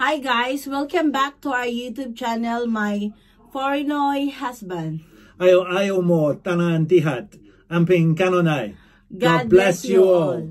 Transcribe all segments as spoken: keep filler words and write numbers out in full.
Hi guys, welcome back to our YouTube channel, My Foreignoy Husband. Ayo ayo mo tanan dihat amping kanonay. God, God bless, bless you all. all.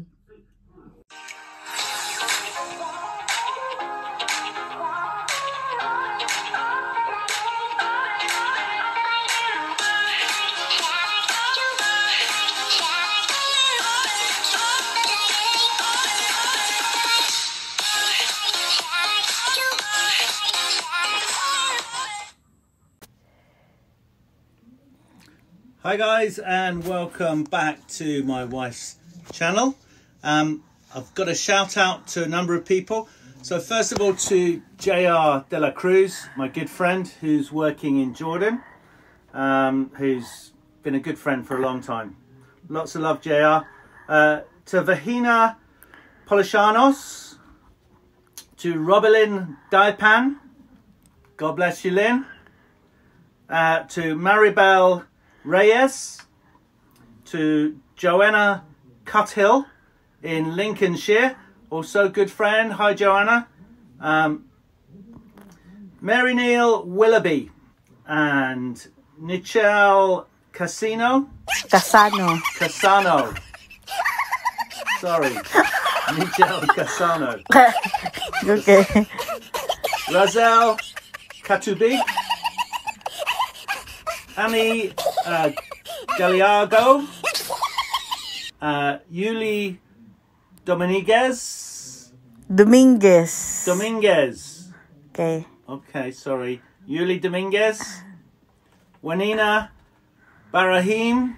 Hi guys, and welcome back to my wife's channel. Um, I've got a shout out to a number of people. So first of all to J R De La Cruz, my good friend who's working in Jordan, um, who's been a good friend for a long time. Lots of love, J R. Uh, to Vahina Polishanos, to Robelin Daipan, God bless you, Lynn. Uh, to Maribel Reyes, to Joanna Cuthill in Lincolnshire, also good friend. Hi Joanna. Um, Mary Neal Willoughby and Nichelle Casino. Casano. Casano. Sorry. Nichelle Casano. Okay. Razel Katubi. Annie uh, Galiago, uh, Yuli Dominguez. Dominguez. Dominguez. Okay. Okay, sorry. Yuli Dominguez. Wanina Barahim.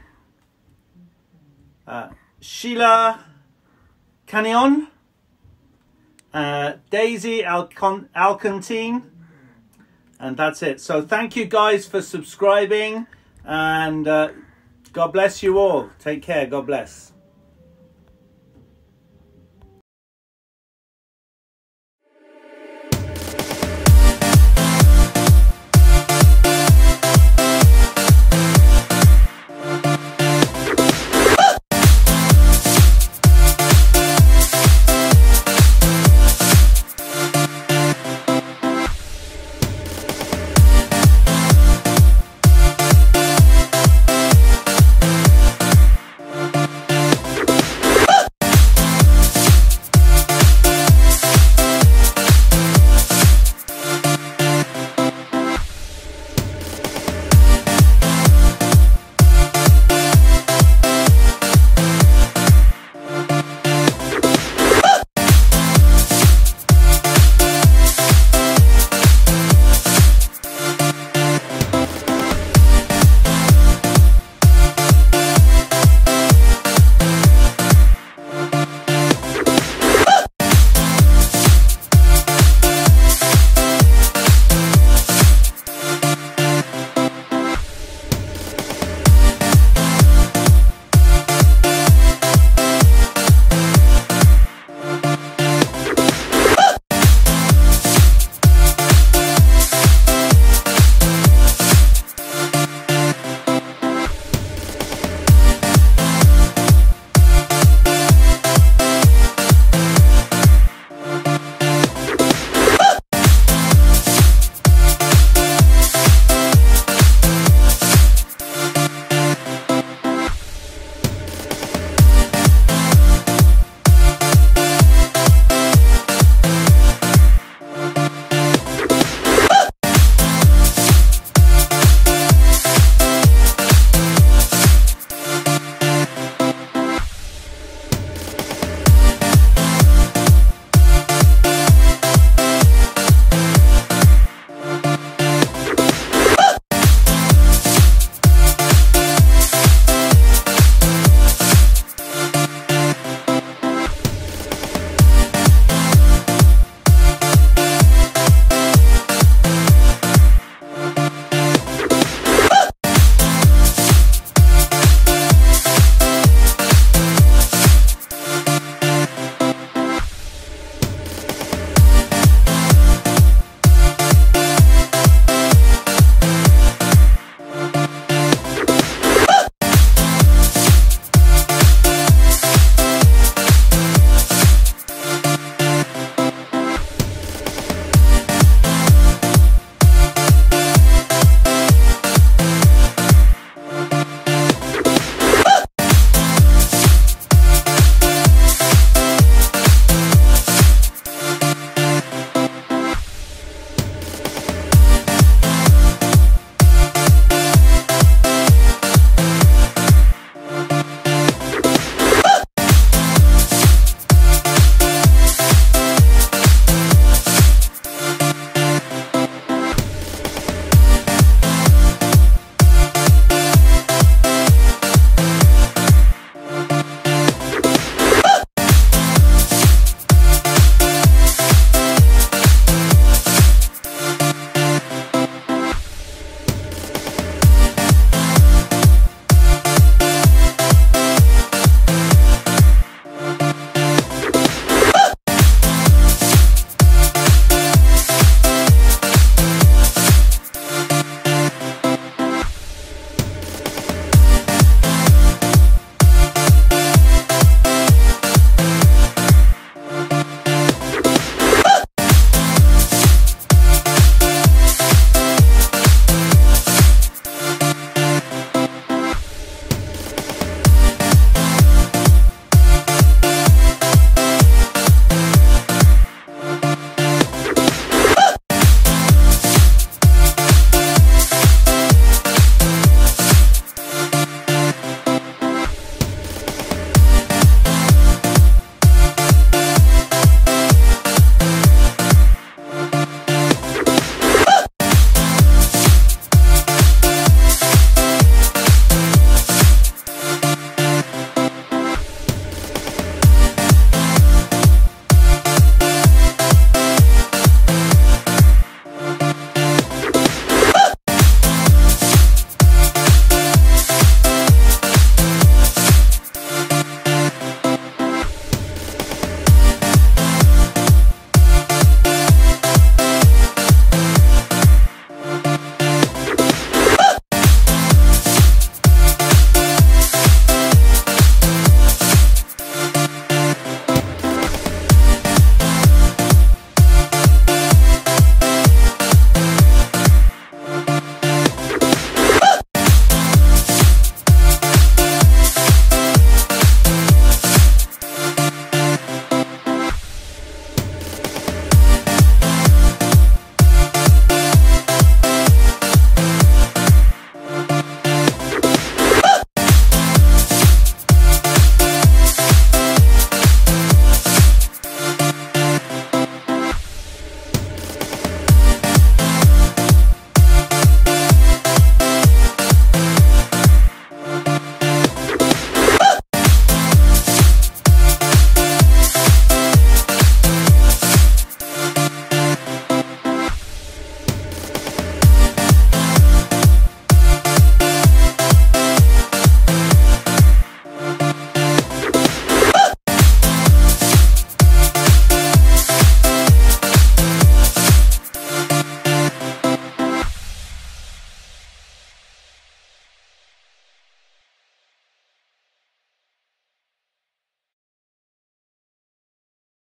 Uh, Sheila Canyon. Uh, Daisy Alcon Alcantine. And that's it. So thank you guys for subscribing, and uh, God bless you all. Take care. God bless.